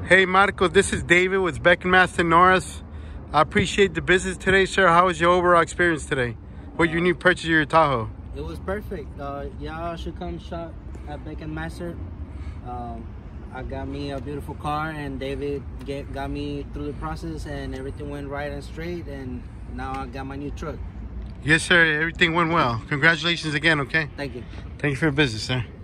Hey Marco, this is David with Beck Masten Norris. I appreciate the business today, sir. How was your overall experience today? What your new purchase of your Tahoe? It was perfect. Y'all should come shop at Beck Masten. I got me a beautiful car, and David got me through the process, and everything went right and straight, and now I got my new truck. Yes, sir. Everything went well. Congratulations again, okay? Thank you. Thank you for your business, sir.